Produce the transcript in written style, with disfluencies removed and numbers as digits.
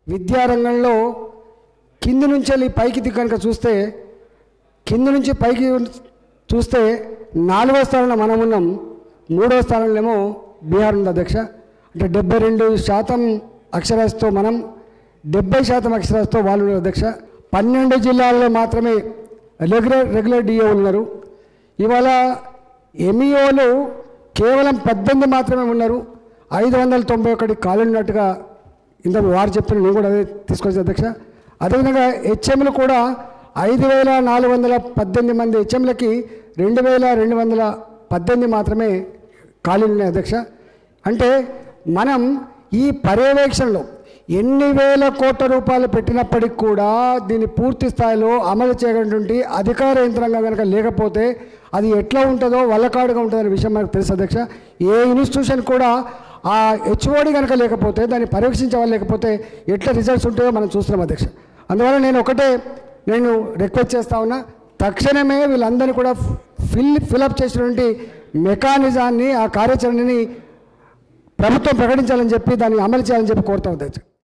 విద్యారంగంలో కింది నుంచి వెళ్ళి పైకి కనుక చూస్తే కింది నుంచి పైకి చూస్తే 4వ స్థానంలో మనం ఉన్నాం, 3వ స్థానంలో ఏమో బీహార్ ఉంది అధ్యక్ష. అంటే 72% అక్షరాస్యతతో మనం, 70% అక్షరాస్యతతో వాళ్ళు ఉన్నారు అధ్యక్ష. 12 జిల్లాల్లో మాత్రమే రెగ్యులర్ డిఓ ఉన్నారు. ఇవాళ ఎంఈఓలు కేవలం 18 మాత్రమే ఉన్నారు. 591 ఖాళీ ఉన్నట్టుగా ఇంత వారు చెప్పిన నేను కూడా అదే తీసుకొచ్చి అధ్యక్ష. అదేవిధంగా హెచ్ఎంలు కూడా 5418 మంది హెచ్ఎంలకి 2218 మాత్రమే ఖాళీలు ఉన్నాయి అధ్యక్ష. అంటే మనం ఈ పర్యవేక్షణలో ఎన్ని వేల కోట్ల రూపాయలు పెట్టినప్పటికి కూడా దీన్ని పూర్తి స్థాయిలో అమలు చేయటువంటి అధికార యంత్రాంగం కనుక లేకపోతే అది ఎట్లా ఉంటుందో వల్లకాడుగా ఉంటుందనే విషయం మనకు తెలుసు అధ్యక్ష. ఏ ఇన్స్టిట్యూషన్ కూడా ఆ హెచ్ఓడి కనుక లేకపోతే దాన్ని పర్యవేక్షించే వాళ్ళు లేకపోతే ఎట్లా రిజల్ట్స్ ఉంటాయో మనం చూస్తున్నాం అధ్యక్ష. అందువల్ల నేను రిక్వెస్ట్ చేస్తా ఉన్నా, తక్షణమే వీళ్ళందరినీ కూడా ఫిలప్ చేసినటువంటి మెకానిజాన్ని, ఆ కార్యాచరణని ప్రభుత్వం ప్రకటించాలని చెప్పి దాన్ని అమలు చేయాలని చెప్పి కోరుతాం అధ్యక్ష.